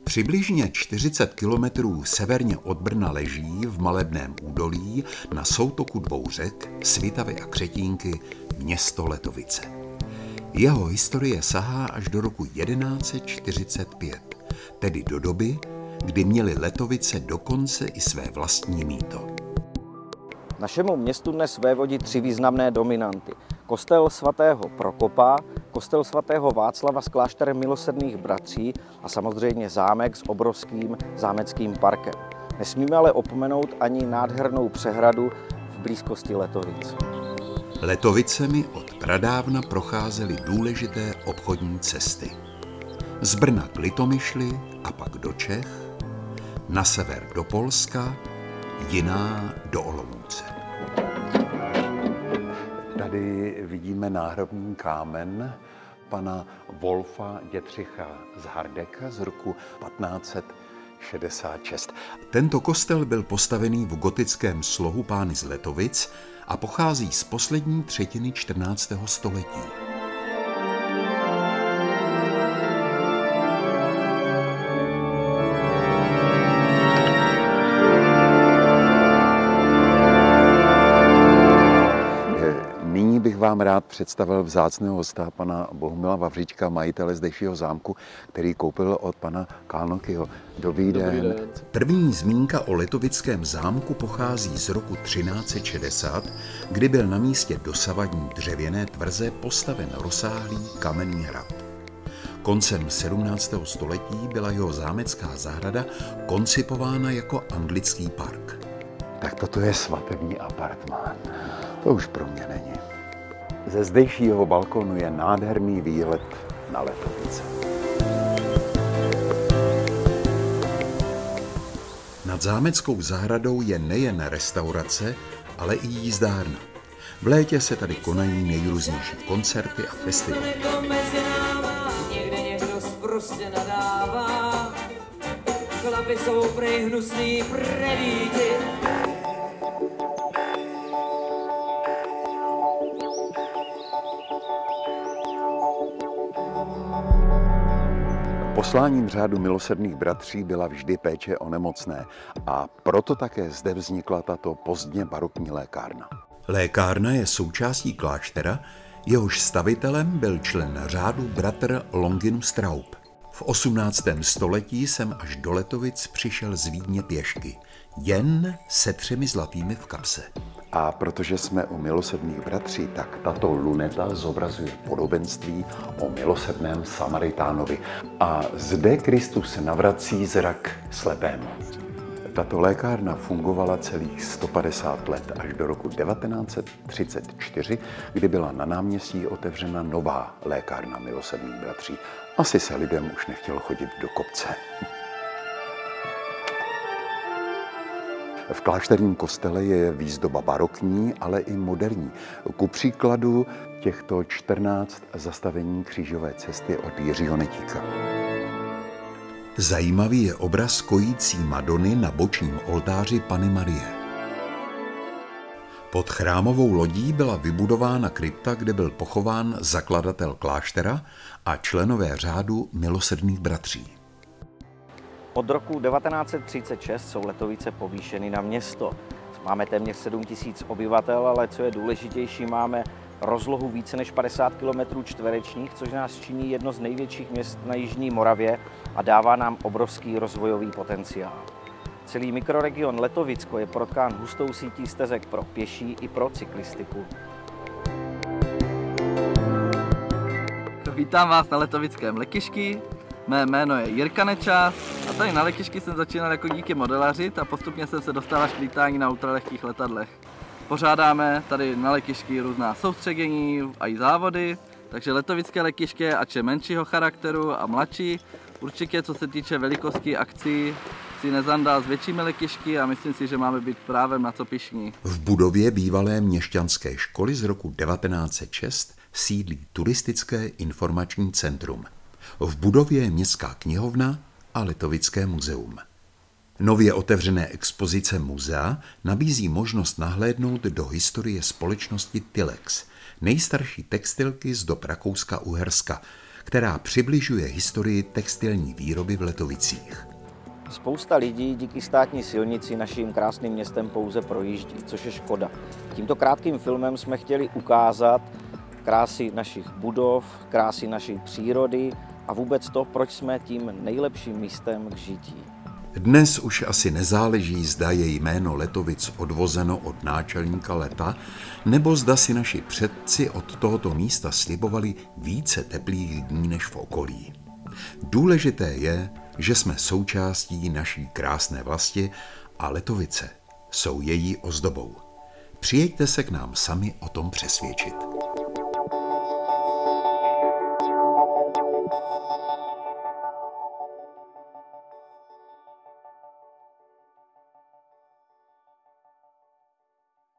Přibližně 40 kilometrů severně od Brna leží v Malebném údolí na soutoku dvou řek, Svitavy a Křetínky, město Letovice. Jeho historie sahá až do roku 1145, tedy do doby, kdy měly Letovice dokonce i své vlastní mýto. Našemu městu dnes vévodí tři významné dominanty. Kostel svatého Prokopa, kostel svatého Václava s klášterem Milosrdných bratří a samozřejmě zámek s obrovským zámeckým parkem. Nesmíme ale opomenout ani nádhernou přehradu v blízkosti Letovic. Letovicemi od pradávna procházely důležité obchodní cesty. Z Brna k Litomyšli a pak do Čech, na sever do Polska, jiná do Olomouce. Tady vidíme náhrobní kámen pana Wolfa Dětřicha z Hardecka z roku 1566. Tento kostel byl postavený v gotickém slohu pány z Letovic a pochází z poslední třetiny 14. století. Bych vám rád představil vzácného hosta, pana Bohumila Vavříčka, majitele zdejšího zámku, který koupil od pana Kálnokyho. Dobrý den. První zmínka o letovickém zámku pochází z roku 1360, kdy byl na místě dosavadní dřevěné tvrze postaven rozsáhlý kamenný hrad. Koncem 17. století byla jeho zámecká zahrada koncipována jako anglický park. Tak toto je svatební apartmán. To už pro mě není. Ze zdejšího balkonu je nádherný výhled na Letovice. Nad zámeckou zahradou je nejen restaurace, ale i jízdárna. V létě se tady konají nejrůznější koncerty a festivaly. Někde někdo sprostě nadává, chlapi jsou prej hnusný prevíti. Posláním řádu Milosrdných bratří byla vždy péče o nemocné a proto také zde vznikla tato pozdně barokní lékárna. Lékárna je součástí kláštera, jehož stavitelem byl člen řádu bratr Longinus Straub. V 18. století jsem až do Letovic přišel z Vídně pěšky, jen se 3 zlatými v kapse. A protože jsme u Milosrdných bratří, tak tato luneta zobrazuje podobenství o milosrdném Samaritánovi. A zde Kristus navrací zrak slepému. Tato lékárna fungovala celých 150 let až do roku 1934, kdy byla na náměstí otevřena nová lékárna Milosrdných bratří. Asi se lidem už nechtělo chodit do kopce. V klášterním kostele je výzdoba barokní, ale i moderní. Ku příkladu těchto 14 zastavení křížové cesty od Jiřího Netíka. Zajímavý je obraz kojící Madony na bočním oltáři Panny Marie. Pod chrámovou lodí byla vybudována krypta, kde byl pochován zakladatel kláštera a členové řádu Milosrdných bratří. Od roku 1936 jsou Letovice povýšeny na město. Máme téměř 7 000 obyvatel, ale co je důležitější, máme rozlohu více než 50 km čtverečních, což nás činí jedno z největších měst na jižní Moravě a dává nám obrovský rozvojový potenciál. Celý mikroregion Letovicko je protkán hustou sítí stezek pro pěší i pro cyklistiku. Vítám vás na letovickém Lekyšky. Mé jméno je Jirka Nečas a tady na Lekyšky jsem začínal jako dítě modelařit a postupně jsem se dostal až k lítání na ultralehkých letadlech. Pořádáme tady na Lekyšky různá soustředění a i závody, takže letovické Lekyšky, ač je menšího charakteru a mladší, určitě co se týče velikosti akcí, si nezandá s většími Lekyšky a myslím si, že máme být právem na co pyšní. V budově bývalé měšťanské školy z roku 1906 sídlí turistické informační centrum. V budově je městská knihovna a Letovické muzeum. Nově otevřené expozice muzea nabízí možnost nahlédnout do historie společnosti Tilex, nejstarší textilky z dob Rakouska-Uherska, která přibližuje historii textilní výroby v Letovicích. Spousta lidí díky státní silnici naším krásným městem pouze projíždí, což je škoda. Tímto krátkým filmem jsme chtěli ukázat krásy našich budov, krásy naší přírody a vůbec to, proč jsme tím nejlepším místem k žití. Dnes už asi nezáleží, zda je jméno Letovic odvozeno od náčelníka Leta, nebo zda si naši předci od tohoto místa slibovali více teplých dní než v okolí. Důležité je, že jsme součástí naší krásné vlasti a Letovice jsou její ozdobou. Přijeďte se k nám sami o tom přesvědčit.